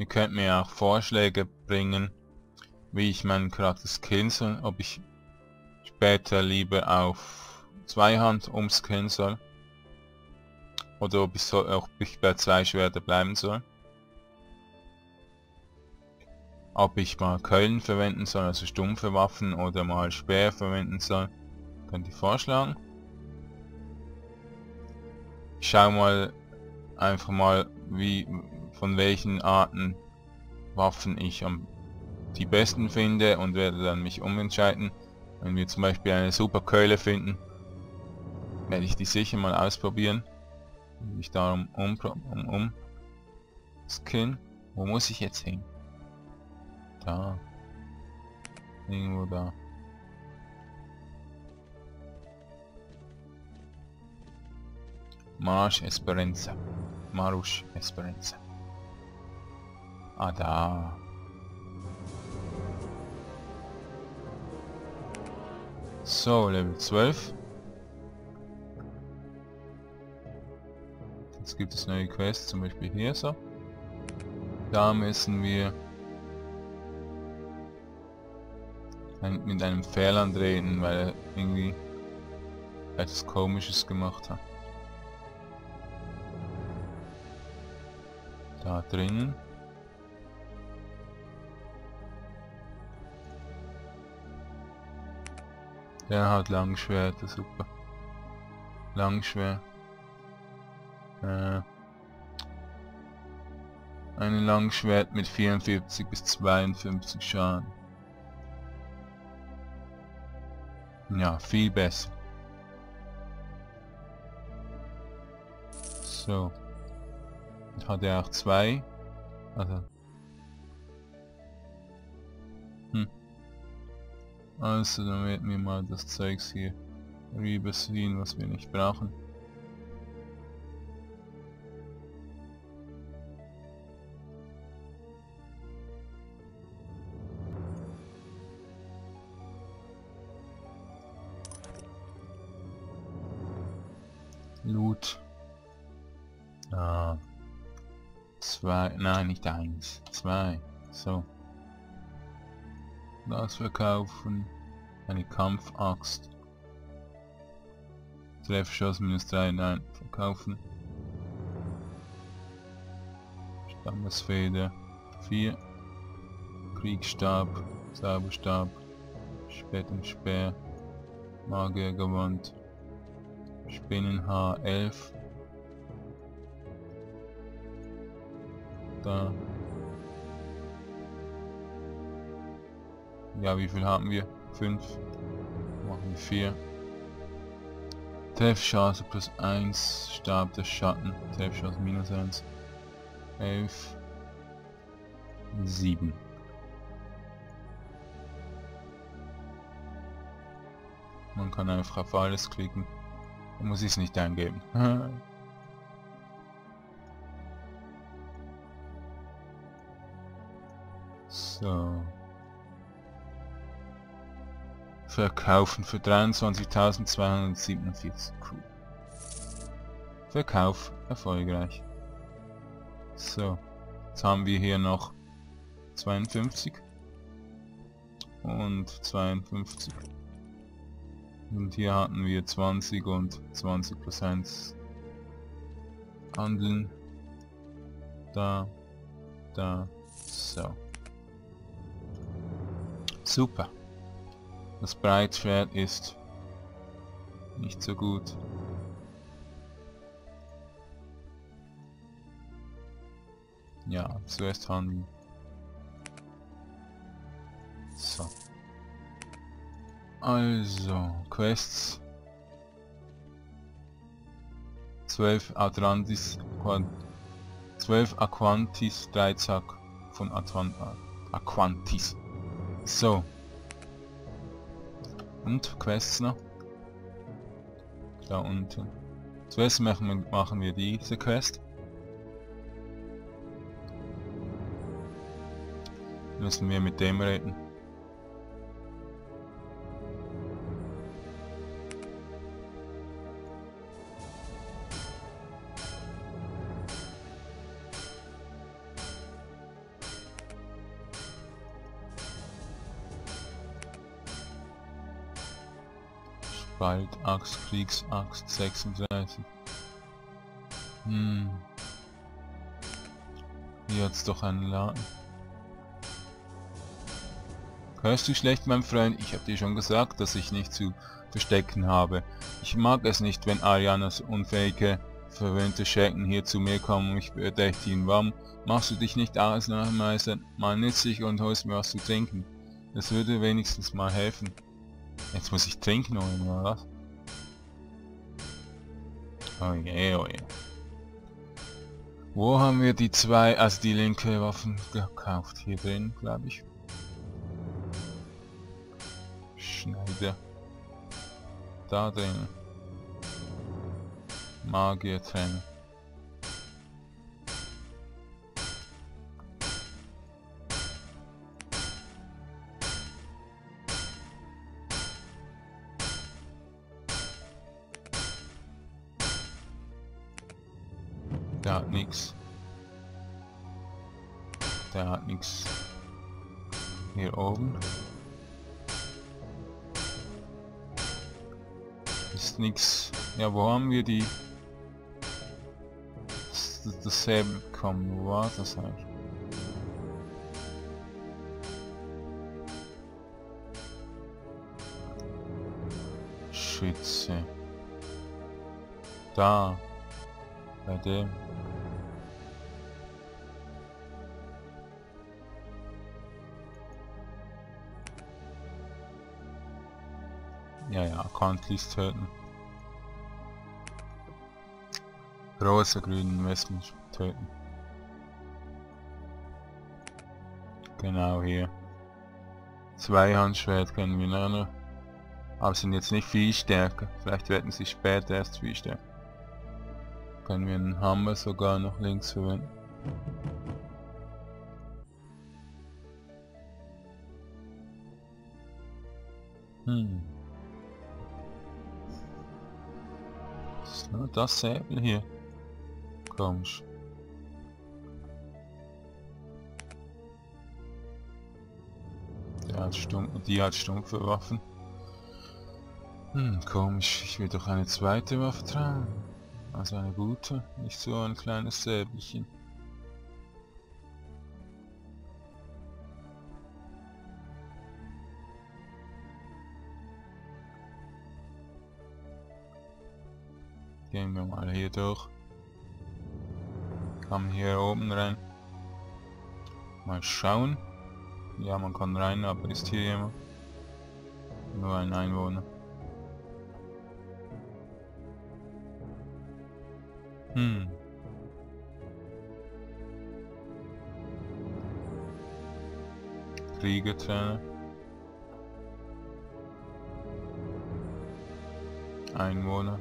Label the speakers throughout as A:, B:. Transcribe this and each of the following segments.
A: Ihr könnt mir auch Vorschläge bringen, wie ich meinen Charakter skillen soll, ob ich später lieber auf Zweihand umskillen soll oder ob ich auch bei 2 Schwerter bleiben soll. Ob ich mal Keulen verwenden soll, also stumpfe Waffen, oder mal Speer verwenden soll, könnt ihr vorschlagen. Ich schaue mal einfach mal, von welchen Arten Waffen ich die besten finde und werde dann mich umentscheiden. Wenn wir zum Beispiel eine super Keule finden, werde ich die sicher mal ausprobieren. Ich darum skillen. Wo muss ich jetzt hin? Da. Irgendwo da. Marush Esperanza. Ah, da. So, Level 12. Jetzt gibt es neue Quests, zum Beispiel hier so. Da müssen wir mit einem Pfähl reden, weil er irgendwie etwas Komisches gemacht hat. Da drinnen. Der hat Langschwerter, super. Langschwert. Ein Langschwert mit 44 bis 52 Schaden. Ja, viel besser. So. Und hat er auch 2. Also. Also, dann werden wir mal das Zeugs hier rübersehen, was wir nicht brauchen. Loot. Ah. 2, nein, nicht 1, 2. So. Das verkaufen. Eine Kampfaxt. Trefferschuss -3, nein, verkaufen. Stammesfeder 4. Kriegsstab, Zauberstab, Speer, Magiergewand, Spinnenhaar 11. Da. Ja, wie viel haben wir? 5. Machen wir 4. Treffchance +1, Stab des Schatten, Treffchance -1. 11. 7. Man kann einfach auf alles klicken. Da muss ich es nicht eingeben. So. Verkaufen für 23.247. Cool. Verkauf erfolgreich. So. Jetzt haben wir hier noch 52 und 52. Und hier hatten wir 20 und 20% Handeln. Da. So. Super. Das Breitschwert ist nicht so gut. Ja, zuerst handeln. So. Also, Quests. 12 Atlantis, 12 Aquantis, Dreizack von Aquantis. So. Und Quests noch. Da unten. Zuerst machen wir diese Quest. Müssen wir mit dem reden. Spaltaxt, Kriegsaxt 36. Hier hat's doch einen Laden. Hörst du schlecht, mein Freund? Ich habe dir schon gesagt, dass ich nicht zu verstecken habe. Ich mag es nicht, wenn Arianas unfähige, verwöhnte Schrecken hier zu mir kommen und mich verdächtigen. Warum machst du dich nicht ausnahmsweise mal nützlich und holst mir was zu trinken? Das würde wenigstens mal helfen. Jetzt muss ich trinken, oder was? Oh je, oh je. Wo haben wir die zwei, also die linke Waffen gekauft? Hier drin, glaube ich. Schneider. Da drin. Magiertrenner. Der hat nix. Der hat nix. Hier oben. Ist nix. Ja, wo haben wir die? Dasselbe bekommen. Wo war das eigentlich? Schütze. Da. Bei dem. Ja, ja, Countries töten. Große grünen Wespen töten. Genau hier. Zweihandschwert können wir noch. Aber sind jetzt nicht viel stärker. Vielleicht werden sie später erst viel stärker. Können wir einen Hammer sogar noch links verwenden. So, das Säbel hier. Komisch. Die hat stumpfe Waffen. Komisch. Ich will doch eine zweite Waffe tragen. Also eine gute, nicht so ein kleines Säbelchen. Gehen wir mal hier durch. Kann hier oben rein. Mal schauen. Ja, man kann rein, aber ist hier jemand? Nur ein Einwohner. Kriegertrainer. Einwohner.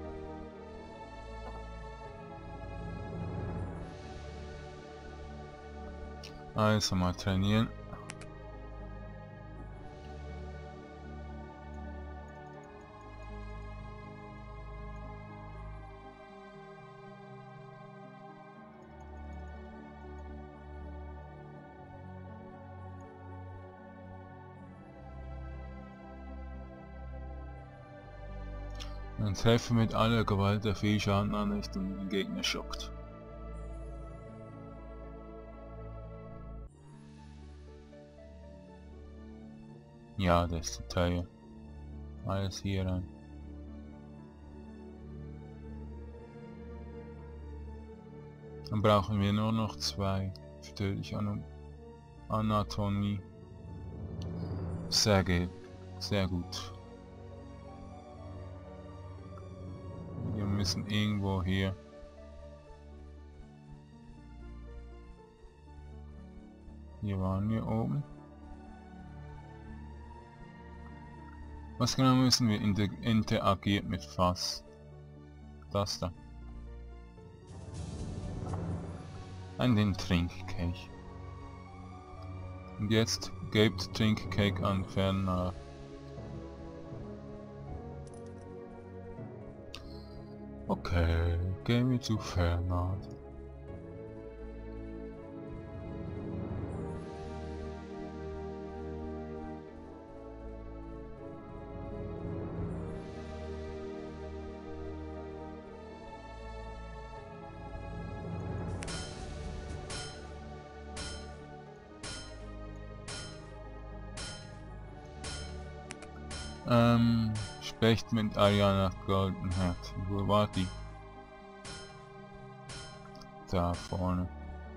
A: Also mal trainieren. Ein Treffer mit aller Gewalt, der viel Schaden anrichtet und den Gegner schockt. Ja, das ist zu teuer. Alles hier rein. Dann brauchen wir nur noch zwei. Tödliche Anatomie. Sehr gut. Wir müssen irgendwo hier. Hier waren wir oben. Was genau müssen wir interagieren mit Fass? Das da. An den Trinkkelch. Und jetzt gebt Trinkkelch an Fernah. Okay, gehen wir zu Fernah. Specht mit Ariana Goldenherz. Wo war die? Da vorne.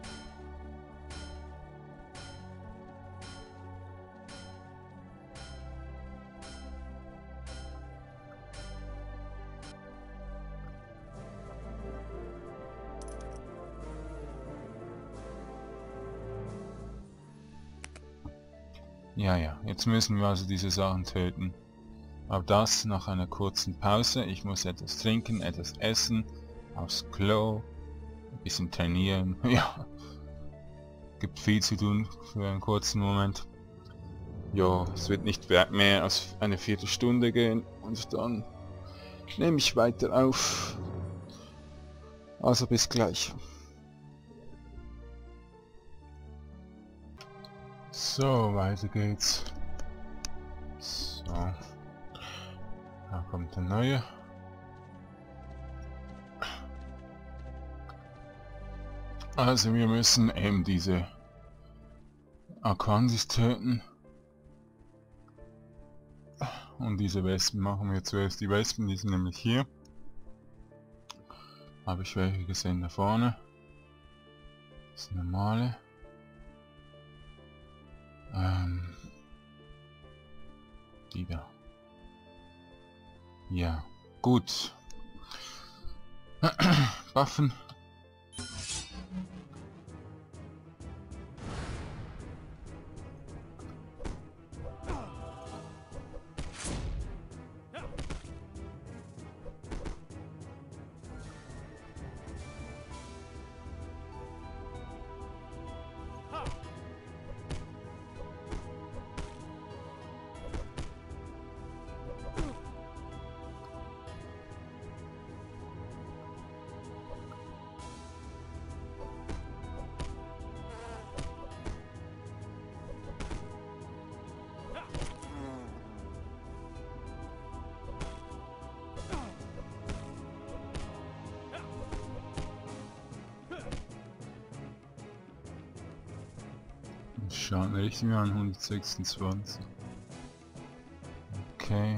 A: Ja, jetzt müssen wir also diese Sachen töten. Aber das nach einer kurzen Pause. Ich muss etwas trinken, etwas essen, aufs Klo, ein bisschen trainieren. Ja, gibt viel zu tun für einen kurzen Moment. Ja, es wird nicht mehr als eine Viertelstunde gehen und dann nehme ich weiter auf. Also bis gleich. So, weiter geht's. So. Da kommt der neue. Also wir müssen eben diese Aquantis töten. Und diese Wespen machen wir zuerst. Die Wespen, die sind nämlich hier. Habe ich welche gesehen da vorne. Das ist normale. Die da. Ja, gut. Waffen. Schaut mir richtig an, 126. Okay.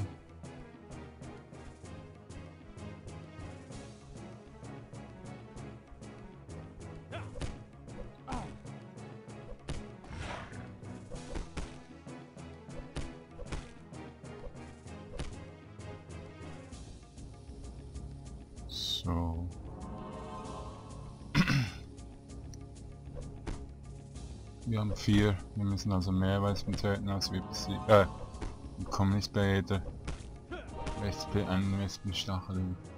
A: So. Wir haben 4, wir müssen also mehr Wespen töten als wir besiegen. Wir kommen nicht bei jeder Wespe einen Wespenstachel über.